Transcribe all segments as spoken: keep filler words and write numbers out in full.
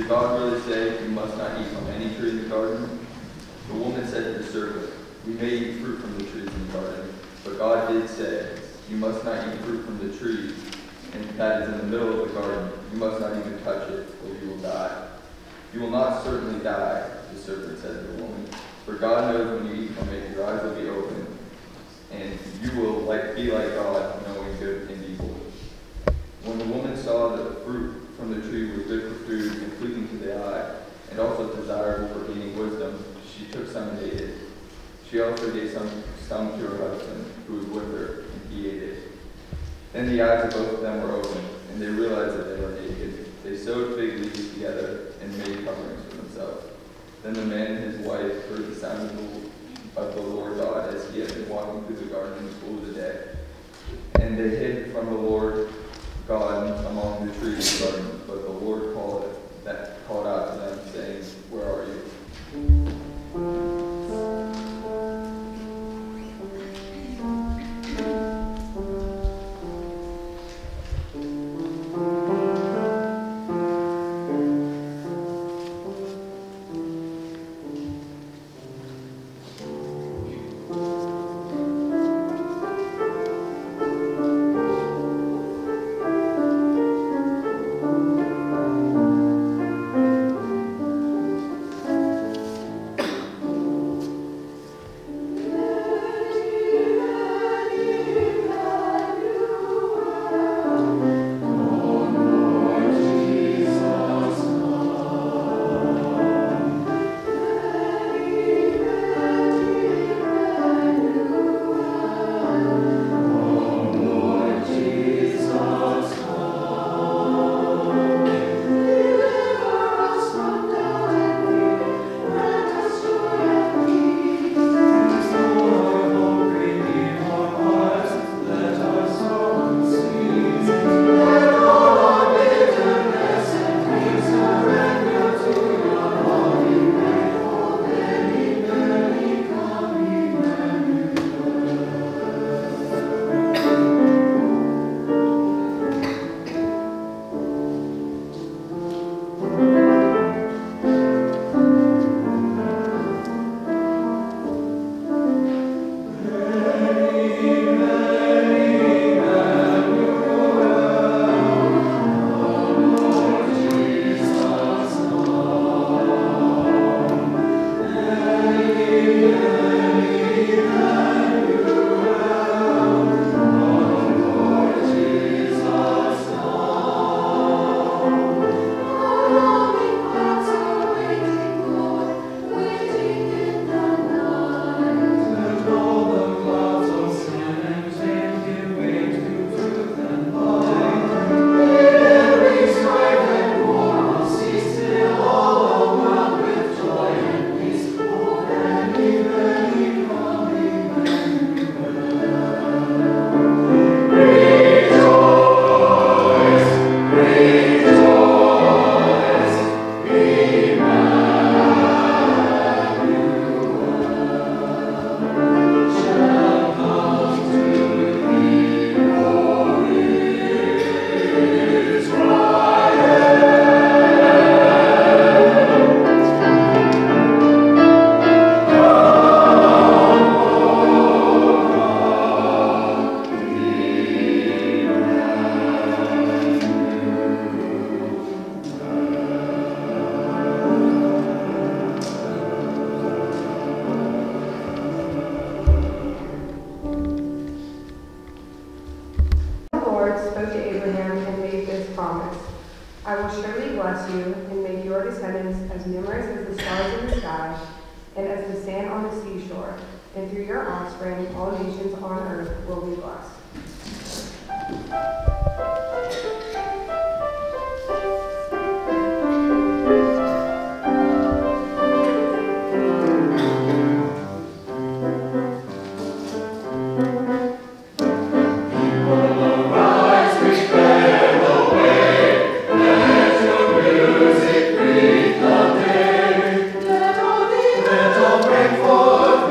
Did God really say you must not eat from any tree in the garden? The woman said to the serpent, we may eat fruit from the trees in the garden, but God did say, you must not eat fruit from the tree, and that is in the middle of the garden. You must not even touch it, or you will die. You will not certainly die, the serpent said to the woman, for God knows when you eat from it, your eyes will be opened, and you will like, be like God, knowing good and evil. When the woman saw that the fruit from the tree was good for food and pleasing to the eye, and also desirable for gaining wisdom, she took some and ate it. She also gave some, some to her husband, who was with her, and he ate it. Then the eyes of both of them were opened, and they realized that they were naked. They sewed fig leaves together and made coverings for themselves. Then the man and his wife heard the sound of the, of the Lord God as he had been walking through the garden in the cool of the day. And they hid from the Lord God among the trees of the garden, but the Lord called, that, called out to them, saying, where are you?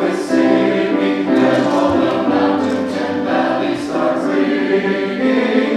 Singing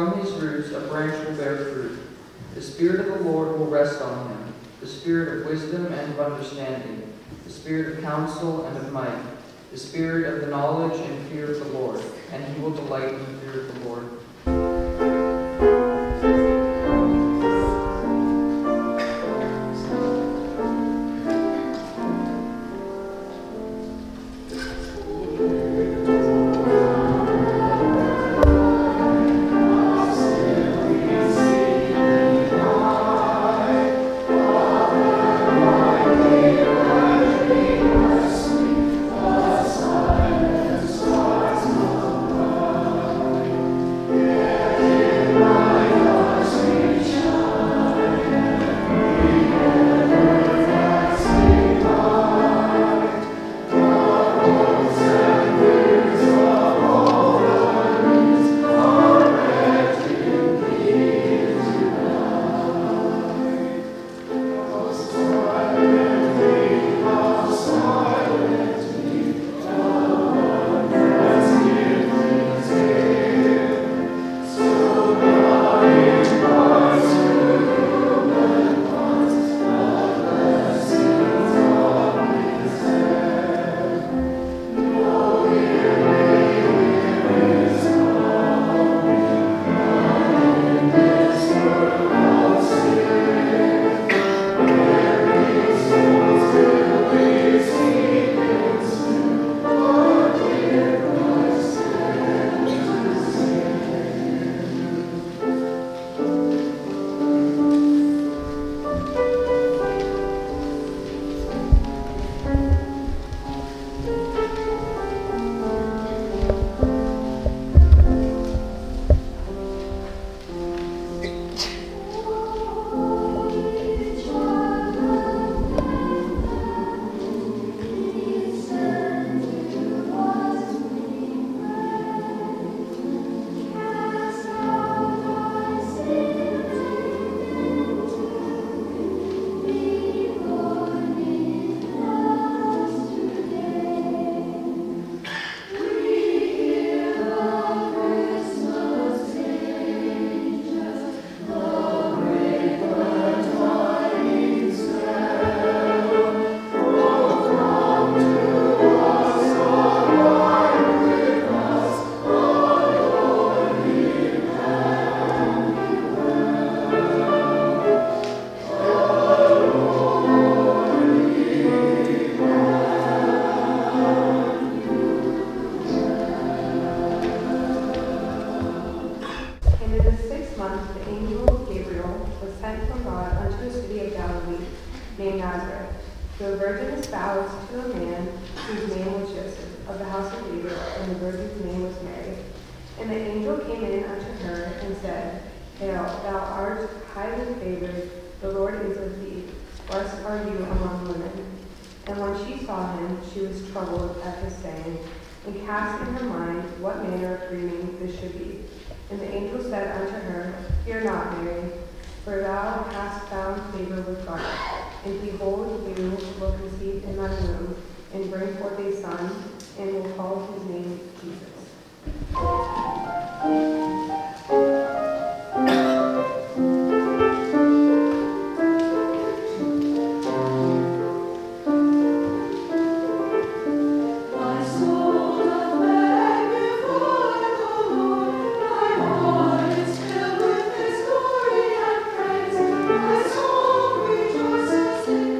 From his roots a branch will bear fruit. The Spirit of the Lord will rest on him, the Spirit of wisdom and of understanding, the Spirit of counsel and of might, the Spirit of the knowledge and fear of the Lord, and he will delight in the fear of the Lord.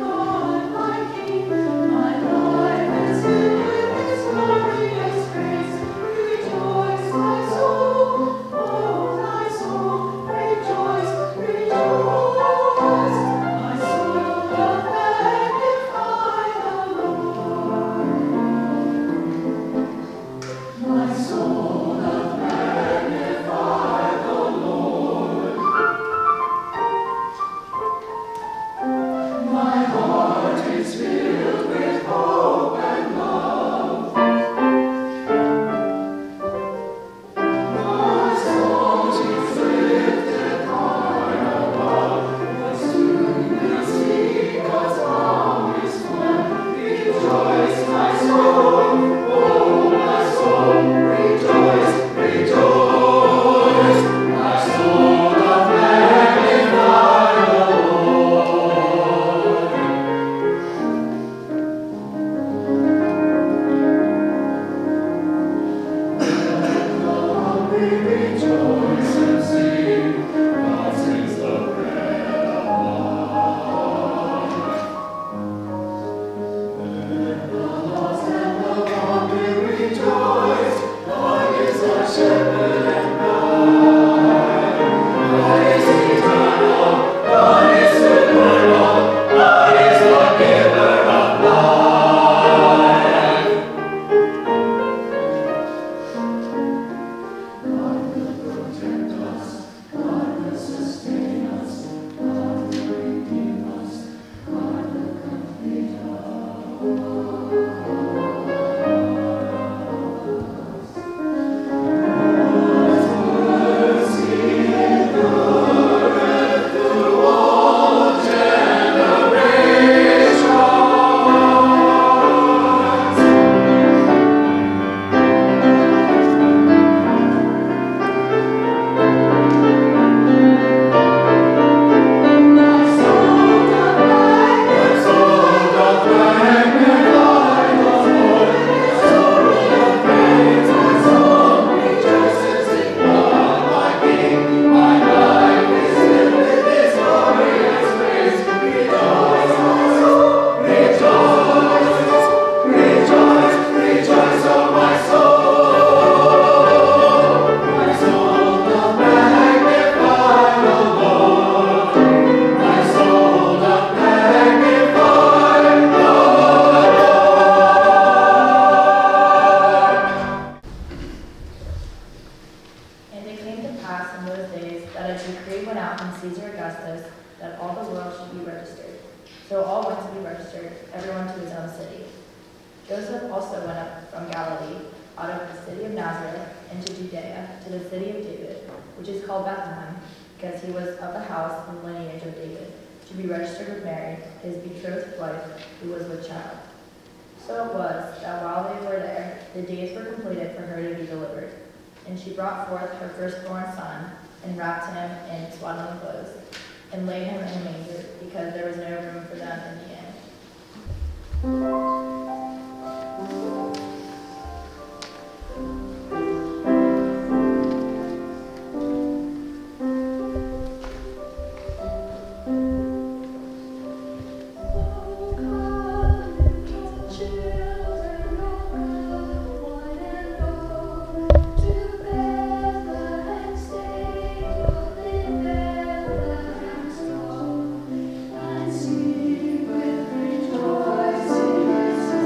Praise days that a decree went out from Caesar Augustus that all the world should be registered. So all went to be registered, everyone to his own city. Joseph also went up from Galilee, out of the city of Nazareth, into Judea, to the city of David, which is called Bethlehem, because he was of the house and lineage of David, to be registered with Mary, his betrothed wife, who was with child. So it was that while they were there, the days were completed for her to be delivered. And she brought forth her firstborn son, and wrapped him in swaddling clothes, and laid him in a manger, because there was no room for them in the inn. Rejoice.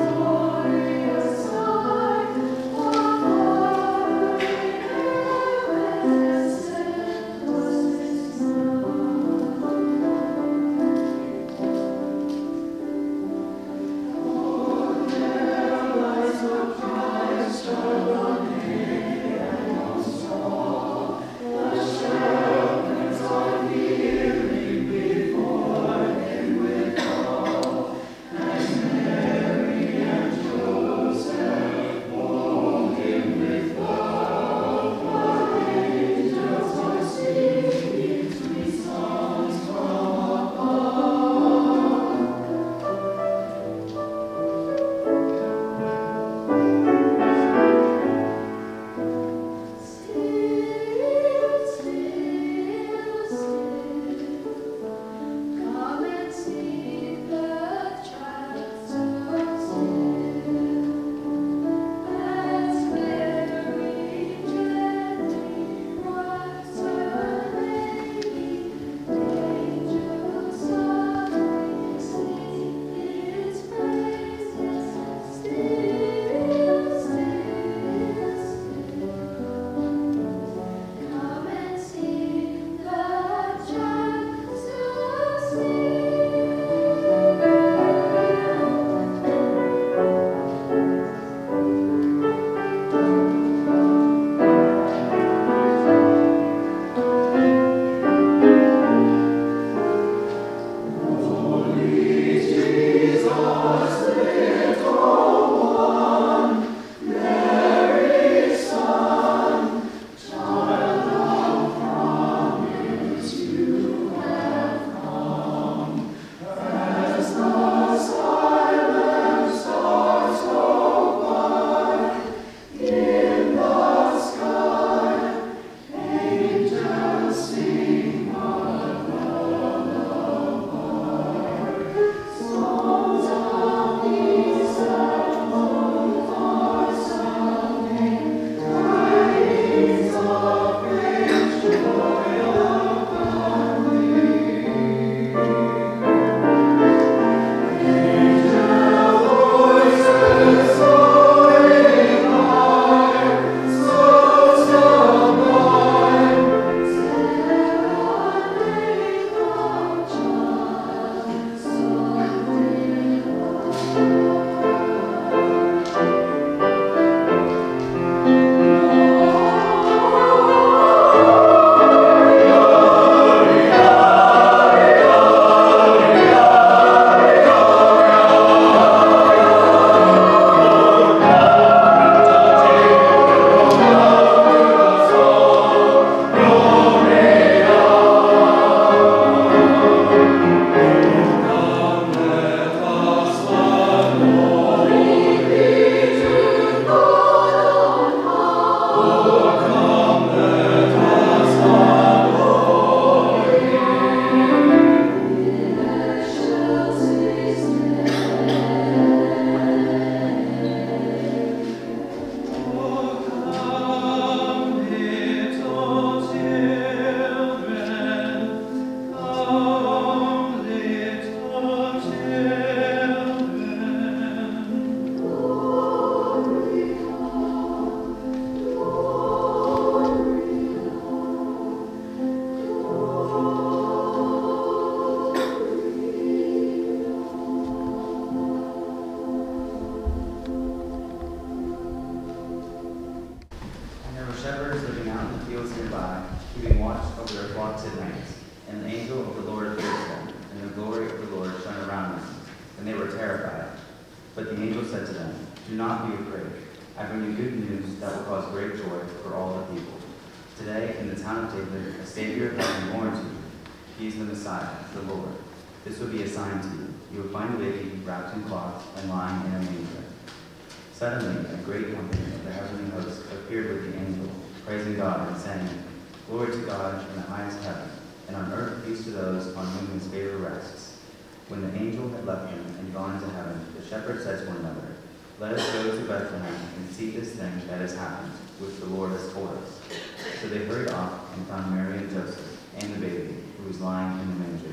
flocks at night. And the angel of the Lord appeared to them, and the glory of the Lord shone around them, and they were terrified. But the angel said to them, "Do not be afraid. I bring you good news that will cause great joy for all the people. Today, in the town of David, a Savior has been born to you. He is the Messiah, the Lord. This will be a sign to you. You will find a baby wrapped in cloths and lying in a manger." Suddenly, a great company of the heavenly host appeared with the angel, praising God and saying, "Glory to God in the highest heaven, and on earth peace to those on whom his favor rests." When the angel had left them and gone into heaven, the shepherds said to one another, "Let us go to Bethlehem and see this thing that has happened, which the Lord has told us." So they hurried off and found Mary and Joseph and the baby, who was lying in the manger.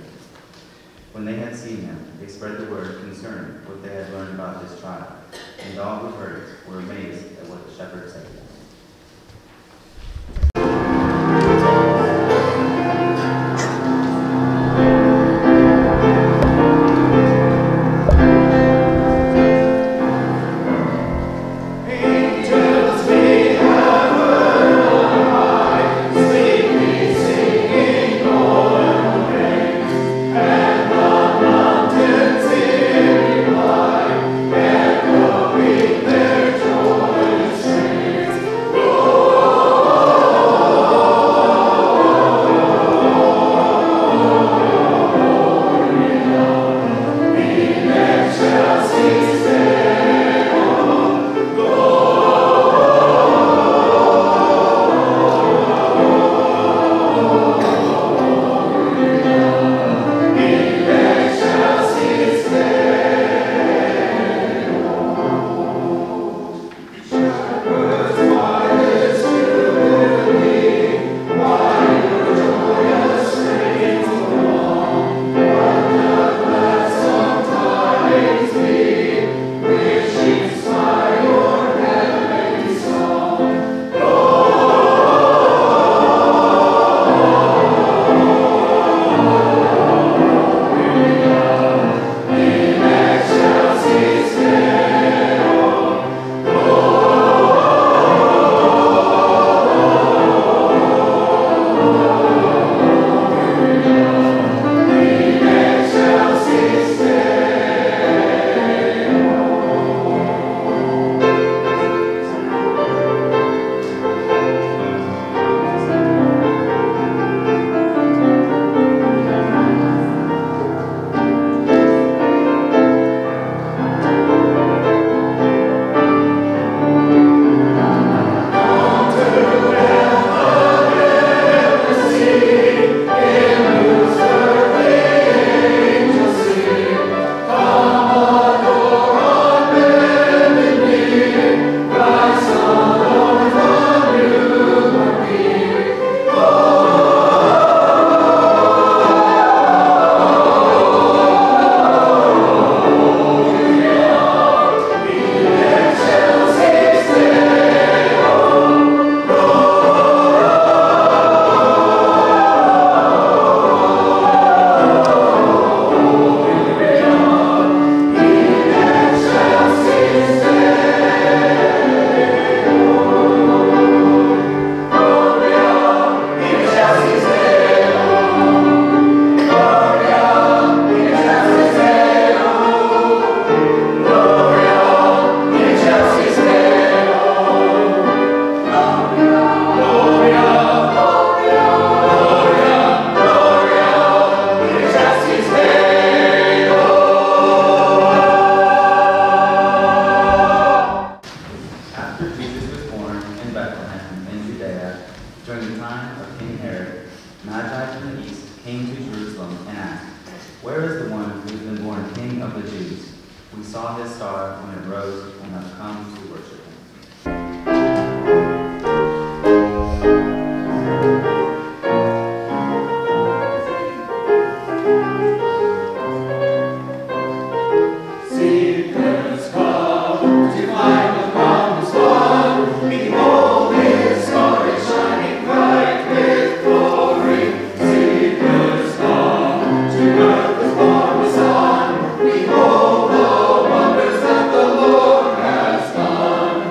When they had seen him, they spread the word concerning what they had learned about this child, and all who heard it were amazed at what the shepherds said to them. Behold the wonders that the Lord has done.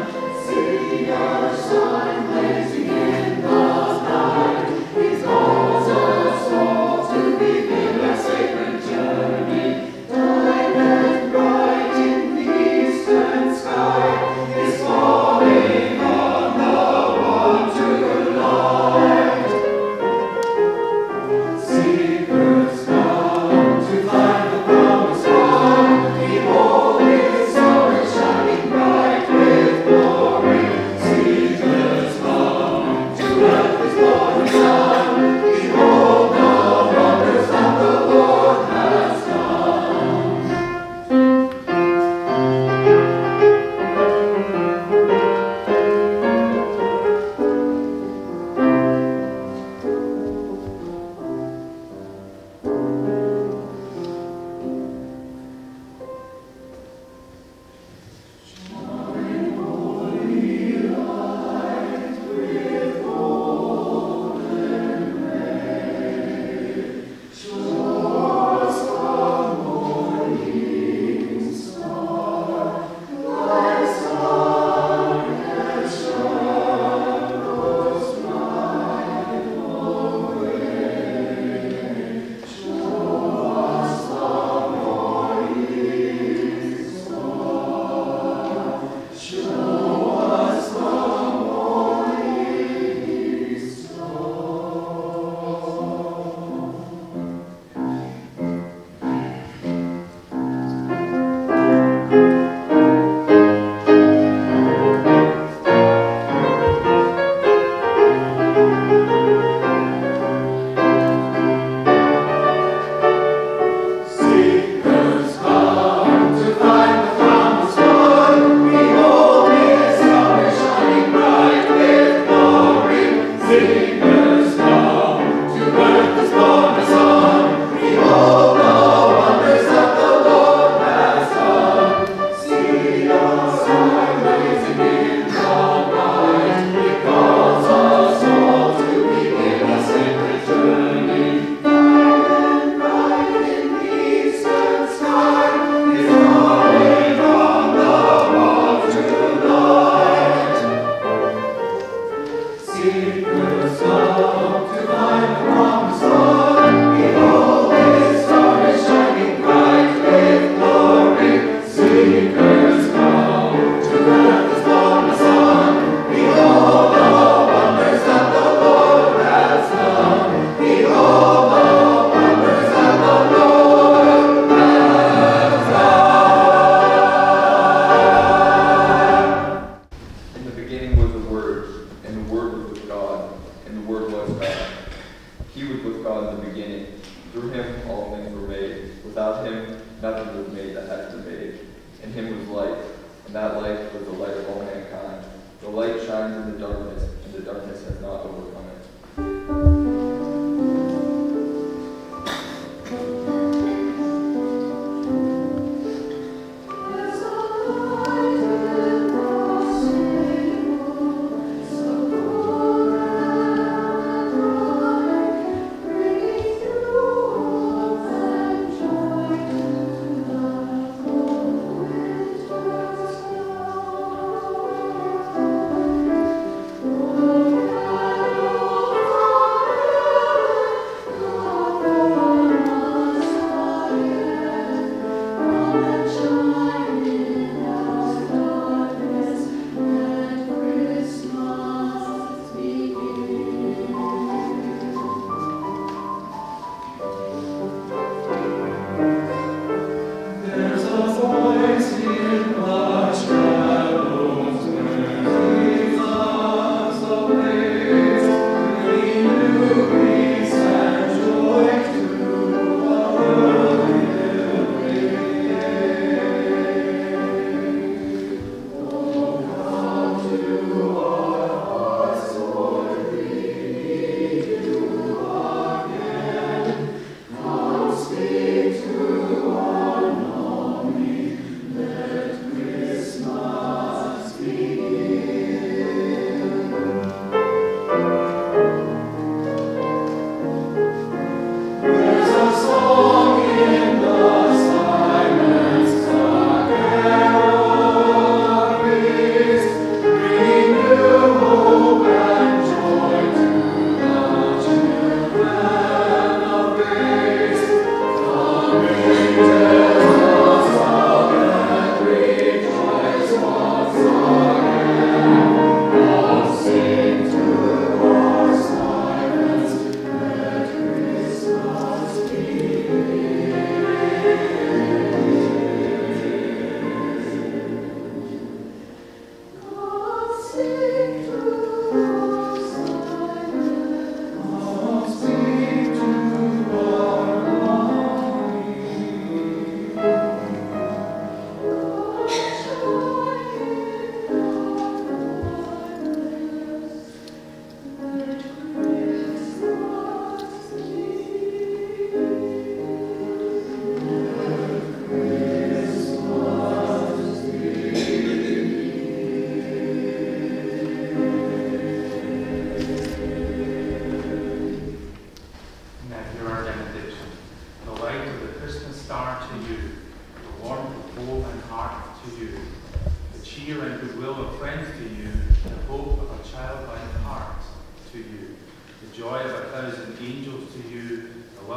God in the beginning. Through him all things were made. Without him nothing was made that has been made. In him was life, and that life was the light of all mankind. The light shines in the darkness, and the darkness has not overcome it.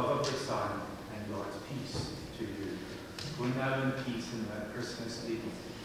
Go now in peace and let Christmas be with you.